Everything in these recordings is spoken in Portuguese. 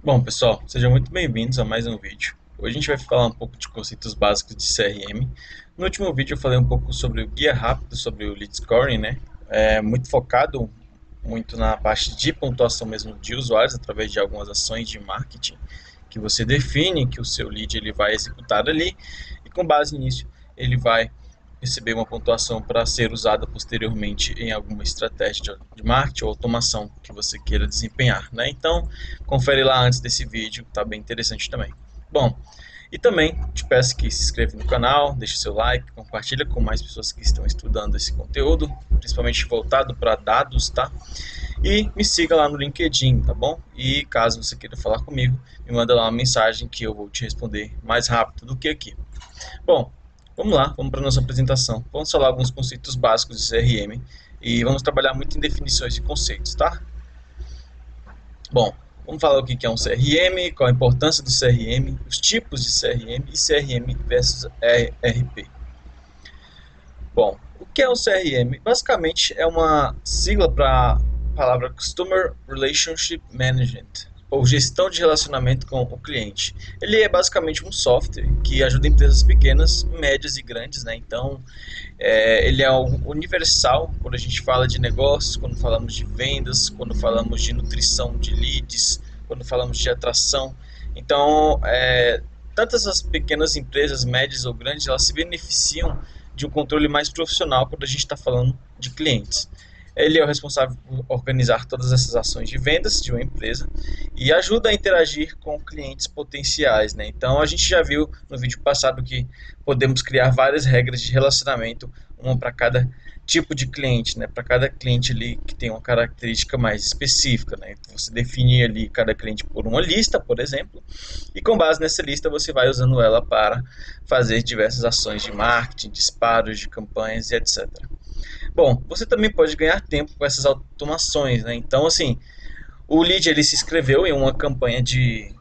Bom, pessoal, sejam muito bem-vindos a mais um vídeo. Hoje a gente vai falar um pouco de conceitos básicos de CRM. No último vídeo eu falei um pouco sobre o guia rápido, sobre o lead scoring, né? Muito focado muito na parte de pontuação mesmo de usuários, através de algumas ações de marketing que você define que o seu lead ele vai executar ali, e com base nisso ele vai receber uma pontuação para ser usada posteriormente em alguma estratégia de marketing ou automação que você queira desempenhar, né? Então, confere lá antes desse vídeo, tá bem interessante também. Bom, e também te peço que se inscreva no canal, deixe seu like, compartilha com mais pessoas que estão estudando esse conteúdo, principalmente voltado para dados, tá? E me siga lá no LinkedIn, tá bom? E caso você queira falar comigo, me manda lá uma mensagem que eu vou te responder mais rápido do que aqui. Bom, vamos lá, vamos para a nossa apresentação. Vamos falar alguns conceitos básicos de CRM e vamos trabalhar muito em definições de conceitos, tá? Bom, vamos falar o que é um CRM, qual a importância do CRM, os tipos de CRM e CRM versus ERP. Bom, o que é o CRM? Basicamente é uma sigla para a palavra Customer Relationship Management, ou gestão de relacionamento com o cliente. Ele é basicamente um software que ajuda empresas pequenas, médias e grandes, né? Então, ele é universal quando a gente fala de negócios, quando falamos de vendas, quando falamos de nutrição de leads, quando falamos de atração. Então, tantas as pequenas empresas, médias ou grandes, elas se beneficiam de um controle mais profissional quando a gente está falando de clientes. Ele é o responsável por organizar todas essas ações de vendas de uma empresa e ajuda a interagir com clientes potenciais, né? Então a gente já viu no vídeo passado que podemos criar várias regras de relacionamento, uma para cada tipo de cliente, né? Para cada cliente ali que tem uma característica mais específica, né? Então, você define ali cada cliente por uma lista, por exemplo, e com base nessa lista você vai usando ela para fazer diversas ações de marketing, disparos de campanhas e etc. Bom, você também pode ganhar tempo com essas automações, né? Então, assim, o lead ele se inscreveu em uma campanha de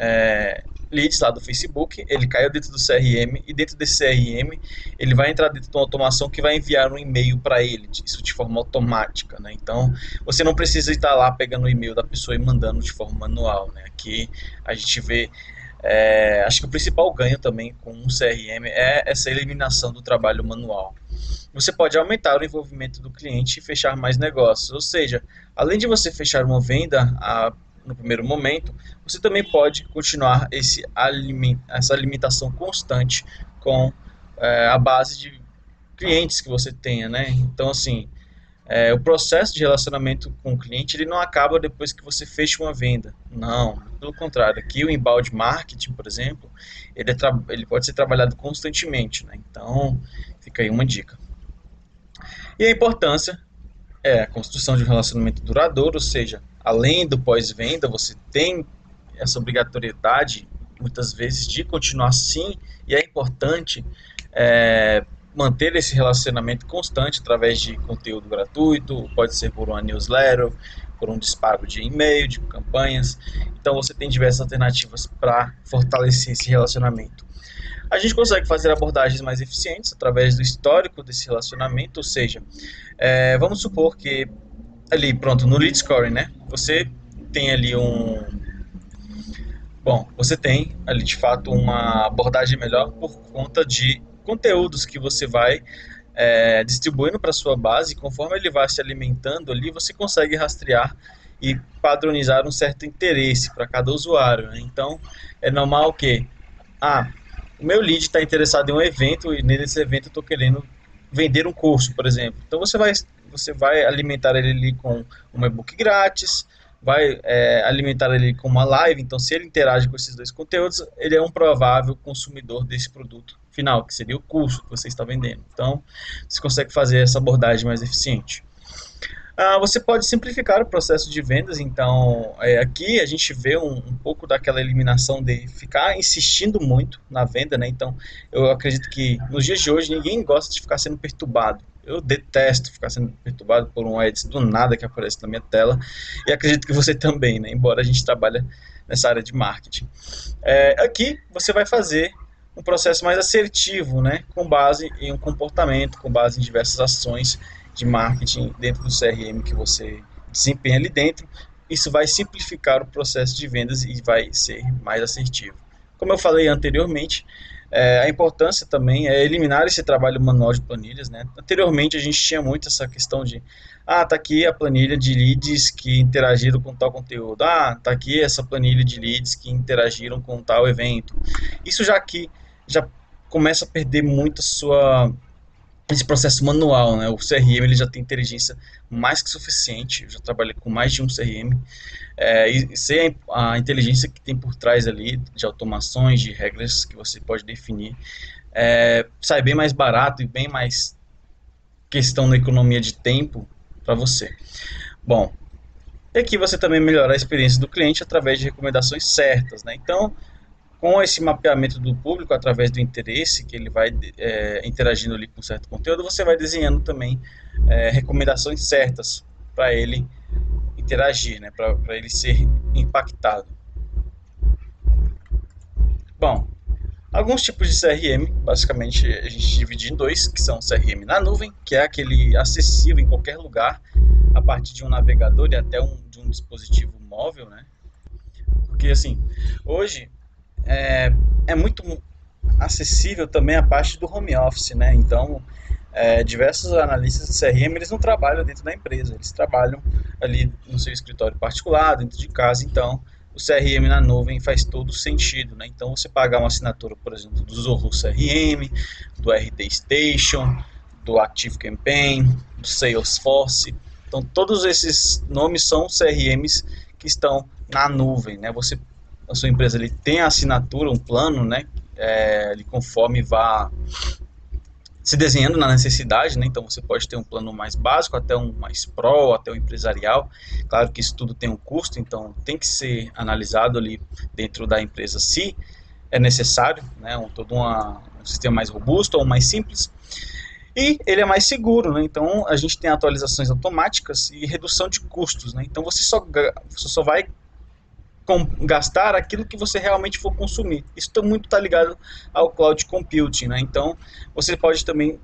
leads lá do Facebook, ele caiu dentro do CRM e dentro desse CRM ele vai entrar dentro de uma automação que vai enviar um e-mail para ele, isso de forma automática, né? Então você não precisa estar lá pegando o e-mail da pessoa e mandando de forma manual, né? Aqui a gente vê, acho que o principal ganho também com um CRM é essa eliminação do trabalho manual. Você pode aumentar o envolvimento do cliente e fechar mais negócios. Ou seja, além de você fechar uma venda no primeiro momento, você também pode continuar essa alimentação constante com a base de clientes que você tenha, né? Então, assim, o processo de relacionamento com o cliente ele não acaba depois que você fecha uma venda. Não, pelo contrário. Aqui o inbound marketing, por exemplo, ele pode ser trabalhado constantemente, né? Então, fica aí uma dica. E a importância é a construção de um relacionamento duradouro, ou seja, além do pós-venda, você tem essa obrigatoriedade, muitas vezes, de continuar sim, e é importante manter esse relacionamento constante através de conteúdo gratuito, pode ser por uma newsletter, por um disparo de e-mail, de campanhas. Então você tem diversas alternativas para fortalecer esse relacionamento. A gente consegue fazer abordagens mais eficientes através do histórico desse relacionamento, ou seja, vamos supor que ali, pronto, no lead scoring, né? Você tem ali você tem ali de fato uma abordagem melhor por conta de conteúdos que você vai distribuindo para sua base, e conforme ele vai se alimentando ali, você consegue rastrear e padronizar um certo interesse para cada usuário, né? Então, é normal que o meu lead está interessado em um evento e nesse evento eu estou querendo vender um curso, por exemplo. Então você vai alimentar ele ali com um e-book grátis, vai alimentar ele com uma live. Então, se ele interage com esses dois conteúdos, ele é um provável consumidor desse produto final, que seria o curso que você está vendendo. Então, você consegue fazer essa abordagem mais eficiente. Você pode simplificar o processo de vendas. Então aqui a gente vê um pouco daquela eliminação de ficar insistindo muito na venda, né? Então eu acredito que nos dias de hoje ninguém gosta de ficar sendo perturbado. Eu detesto ficar sendo perturbado por um ads do nada que aparece na minha tela, e acredito que você também, né? Embora a gente trabalhe nessa área de marketing. Aqui você vai fazer um processo mais assertivo, né? Com base em um comportamento, com base em diversas ações de marketing dentro do CRM que você desempenha ali dentro, isso vai simplificar o processo de vendas e vai ser mais assertivo. Como eu falei anteriormente, a importância também é eliminar esse trabalho manual de planilhas, né? Anteriormente a gente tinha muito essa questão de, tá aqui a planilha de leads que interagiram com tal conteúdo, tá aqui essa planilha de leads que interagiram com tal evento. Isso já aqui já começa a perder muito esse processo manual, né? O CRM ele já tem inteligência mais que suficiente. Eu já trabalhei com mais de um CRM, e ser a inteligência que tem por trás ali de automações, de regras que você pode definir, sai bem mais barato e bem mais questão da economia de tempo para você. Bom, e aqui você também melhora a experiência do cliente através de recomendações certas, né? Então, com esse mapeamento do público através do interesse que ele vai interagindo ali com certo conteúdo, você vai desenhando também recomendações certas para ele interagir, né? Para ele ser impactado. Bom, alguns tipos de CRM, basicamente a gente divide em dois, que são o CRM na nuvem, que é aquele acessível em qualquer lugar, a partir de um navegador e até de um dispositivo móvel, né? Porque assim, hoje é muito acessível também a parte do home office, né? Então, diversos analistas de CRM, eles não trabalham dentro da empresa, eles trabalham ali no seu escritório particular, dentro de casa, então o CRM na nuvem faz todo sentido, né? Então, você pagar uma assinatura, por exemplo, do Zoho CRM, do RD Station, do Active Campaign, do Salesforce, então todos esses nomes são CRMs que estão na nuvem, né? A sua empresa ele tem a assinatura, um plano, né? Ele conforme vá se desenhando na necessidade, né? Então você pode ter um plano mais básico, até um mais pro, até um empresarial. Claro que isso tudo tem um custo, então tem que ser analisado ali dentro da empresa se é necessário, né? Um sistema mais robusto ou mais simples. E ele é mais seguro, né? Então a gente tem atualizações automáticas e redução de custos, né? Então você só vai gastar aquilo que você realmente for consumir. Isso muito está ligado ao cloud computing, né? Então você pode também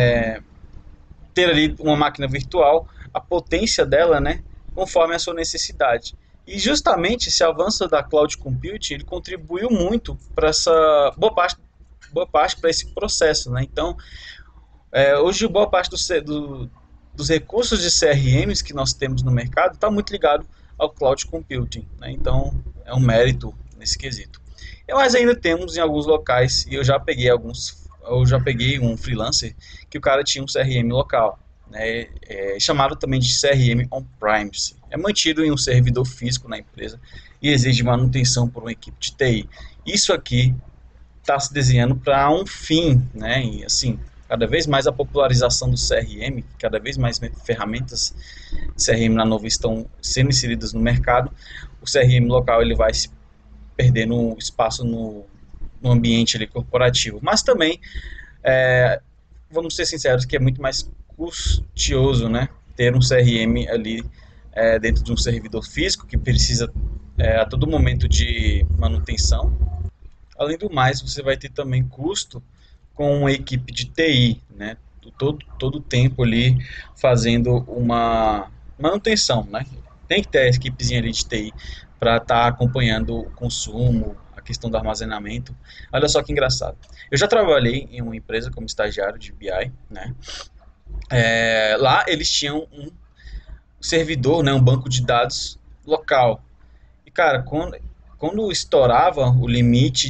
ter ali uma máquina virtual, a potência dela, né, conforme a sua necessidade. E justamente esse avanço da cloud computing ele contribuiu muito para essa boa parte para esse processo, né? Então hoje boa parte dos recursos de CRMs que nós temos no mercado está muito ligado ao cloud computing, né? Então é um mérito nesse quesito. Mas ainda temos em alguns locais, e eu já peguei um freelancer que o cara tinha um CRM local, né? Chamado também de CRM on-premise. É mantido em um servidor físico na empresa e exige manutenção por uma equipe de TI. Isso aqui está se desenhando para um fim, né? E assim, cada vez mais a popularização do CRM, cada vez mais ferramentas de CRM na nuvem estão sendo inseridas no mercado. O CRM local ele vai se perdendo espaço no ambiente ali corporativo, mas também vamos ser sinceros que é muito mais custoso, né? Ter um CRM ali dentro de um servidor físico que precisa a todo momento de manutenção. Além do mais, você vai ter também custo com uma equipe de TI, né? Todo o tempo ali fazendo uma manutenção, né? Tem que ter a equipezinha ali de TI para estar acompanhando o consumo, a questão do armazenamento. Olha só que engraçado. Eu já trabalhei em uma empresa como estagiário de BI, né? Lá eles tinham um servidor, né? Um banco de dados local. E cara, quando estourava o limite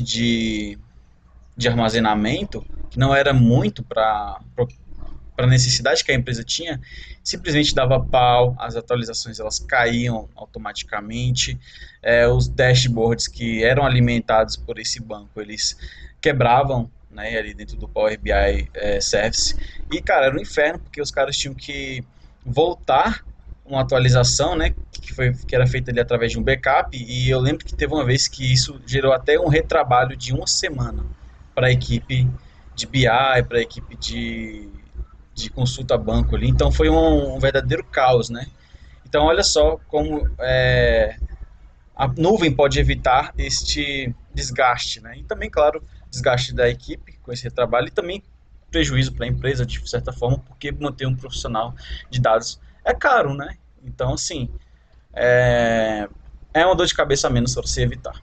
de armazenamento, que não era muito para a necessidade que a empresa tinha, simplesmente dava pau, as atualizações elas caíam automaticamente, os dashboards que eram alimentados por esse banco, eles quebravam, né, ali dentro do Power BI Service, e cara, era um inferno, porque os caras tinham que voltar uma atualização, né, que era feita ali através de um backup, e eu lembro que teve uma vez que isso gerou até um retrabalho de uma semana para a equipe de BI, para a equipe de consulta banco ali. Então foi um verdadeiro caos, né? Então olha só como a nuvem pode evitar este desgaste, né? E também, claro, desgaste da equipe com esse retrabalho e também prejuízo para a empresa de certa forma, porque manter um profissional de dados é caro, né? Então assim, é, é uma dor de cabeça a menos para você evitar.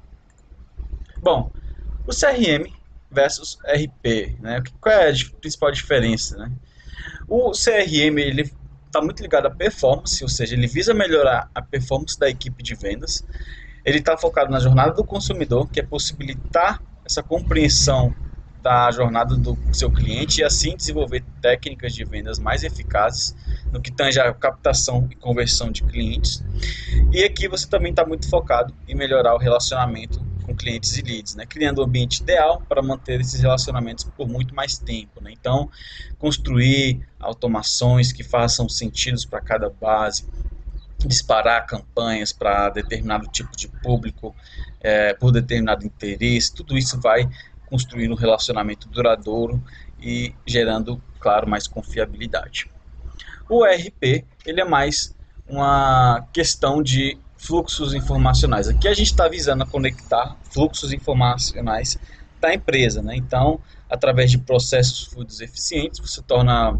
Bom, o CRM versus RP, né? Qual é a principal diferença, né? O CRM ele está muito ligado à performance, ou seja, ele visa melhorar a performance da equipe de vendas. Ele está focado na jornada do consumidor, que é possibilitar essa compreensão da jornada do seu cliente e assim desenvolver técnicas de vendas mais eficazes no que tange a captação e conversão de clientes. E aqui você também está muito focado em melhorar o relacionamento com clientes e leads, né? Criando um ambiente ideal para manter esses relacionamentos por muito mais tempo, né? Então, construir automações que façam sentido para cada base, disparar campanhas para determinado tipo de público, por determinado interesse, tudo isso vai construir um relacionamento duradouro e gerando, claro, mais confiabilidade. O ERP, ele é mais uma questão de fluxos informacionais. Aqui a gente está visando a conectar fluxos informacionais da empresa, né? Então, através de processos fluidos eficientes, você torna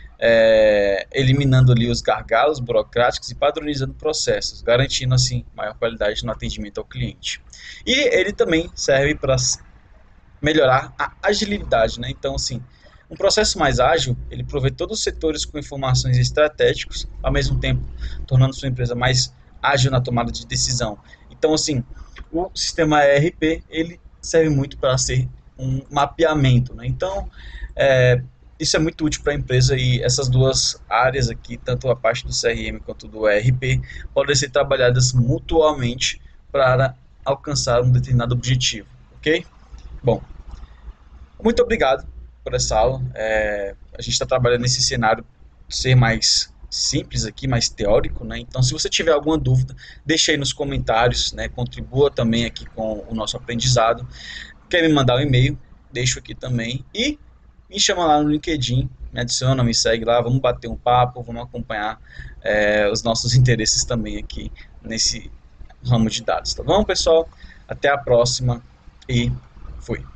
eliminando ali os gargalos burocráticos e padronizando processos, garantindo assim maior qualidade no atendimento ao cliente. E ele também serve para melhorar a agilidade, né? Então, assim, um processo mais ágil, ele provê todos os setores com informações estratégicas, ao mesmo tempo tornando sua empresa mais ágil na tomada de decisão. Então, assim, o sistema ERP, ele serve muito para ser um mapeamento, né? Então, isso é muito útil para a empresa e essas duas áreas aqui, tanto a parte do CRM quanto do ERP, podem ser trabalhadas mutuamente para alcançar um determinado objetivo, ok? Bom, muito obrigado por essa aula. A gente está trabalhando nesse cenário de ser mais simples aqui, mais teórico, né? Então, se você tiver alguma dúvida, deixe aí nos comentários, né? Contribua também aqui com o nosso aprendizado. Quer me mandar um e-mail? Deixo aqui também. E me chama lá no LinkedIn, me adiciona, me segue lá, vamos bater um papo, vamos acompanhar os nossos interesses também aqui nesse ramo de dados, tá bom, pessoal? Até a próxima e fui.